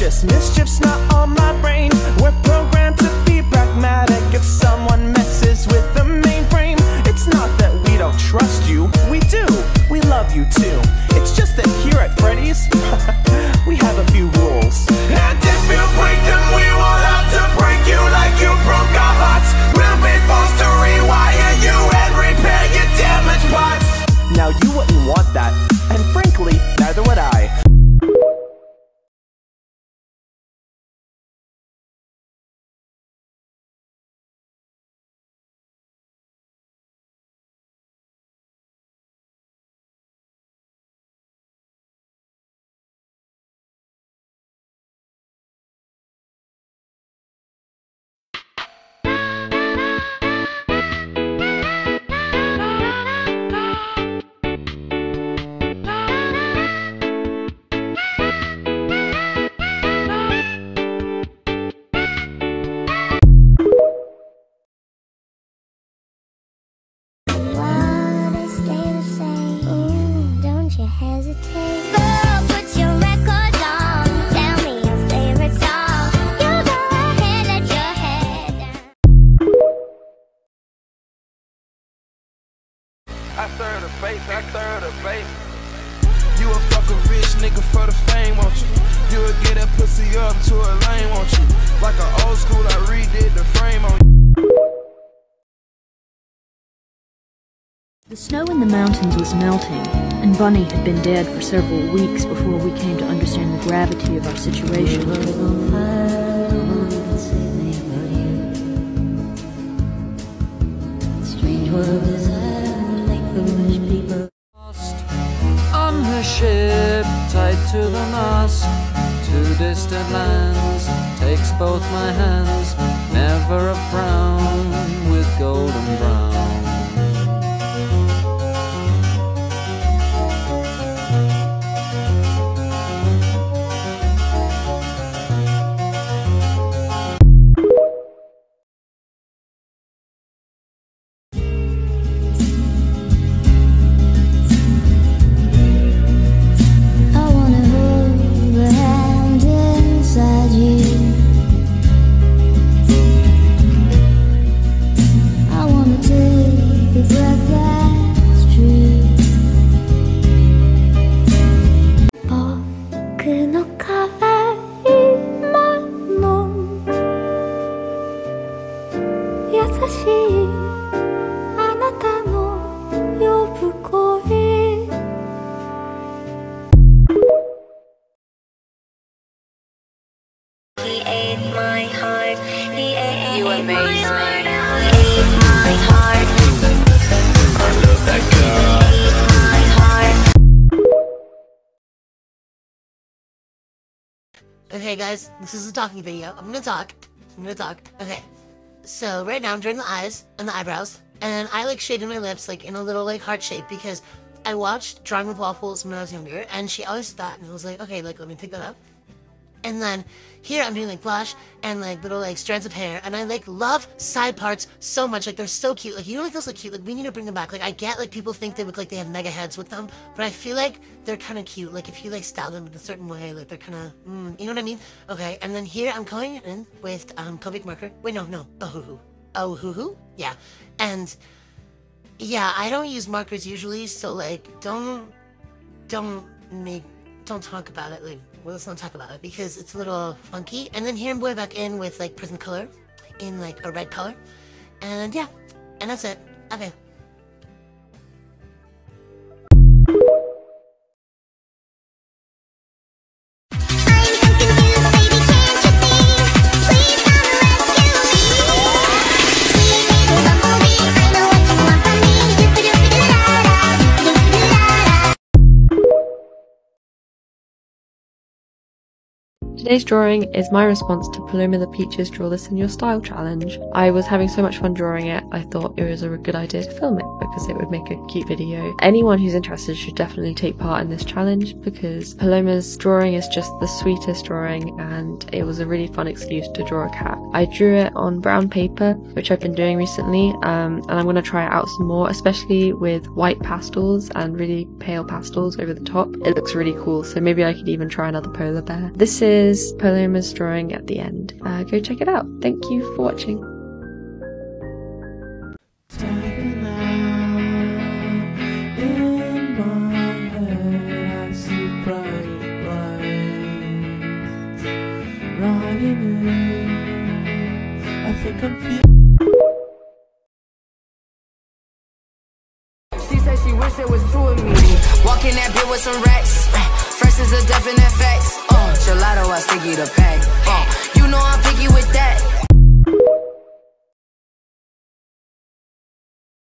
malicious. Mischief's not on my brain. We're programmed to be pragmatic. If someone messes with the mainframe, it's not that we don't trust you. We do. We love you too. It's just that here at Freddy's, we have a few rules. And if you break them, we will have to break you like you broke our hearts. We'll be forced to rewire you and repair your damaged parts. Now you wouldn't want that, and frankly, neither would I. I serve the face, I serve the face. You a fucking rich nigga for the fame, won't you? You would get that pussy up to a lane, won't you? Like an old school, I redid the frame on you. The snow in the mountains was melting, and Bunny had been dead for several weeks before we came to understand the gravity of our situation. Strange world desire, like foolish people. On her ship, tied to the mast, to distant lands, takes both my hands, never a frown, with golden brown. He ate my heart. He ate You amaze me. He ate my heart. I love that girl. He ate my heart. Okay guys, this is a talking video. I'm gonna talk. Okay. So right now I'm doing the eyes and the eyebrows. And I like shaded my lips like in a little like heart shape because I watched Drawing with Waffles when I was younger and she always thought and I was like, okay, like let me pick that up. And then here I'm doing like blush and like little like strands of hair, and I like love side parts so much. Like they're so cute. Like you know, like those look cute. Like we need to bring them back. Like I get like people think they look like they have mega heads with them, but I feel like they're kind of cute. Like if you like style them in a certain way, like they're kind of, you know what I mean? Okay. And then here I'm going in with Copic marker. Wait, no. Oh hoo hoo. Yeah. And yeah, I don't use markers usually, so like don't talk about it. Like, well, let's not talk about it because it's a little funky. And then here I'm going back in with like Prism color in like a red color. And yeah, and that's it. Okay. Today's drawing is my response to Paloma the Peach's Draw This in Your Style challenge. I was having so much fun drawing it, I thought it was a good idea to film it because it would make a cute video. Anyone who's interested should definitely take part in this challenge because Paloma's drawing is just the sweetest drawing and it was a really fun excuse to draw a cat. I drew it on brown paper, which I've been doing recently, and I'm going to try it out some more, especially with white pastels and really pale pastels over the top. It looks really cool, so maybe I could even try another polar bear. This is is Paloma's drawing at the end. Go check it out. Thank you for watching. She said she wished there was two of me. Walking that bit with some racks. Fresh is a definite facts. Gelato, I sticky the pack. You know I'm picky with that.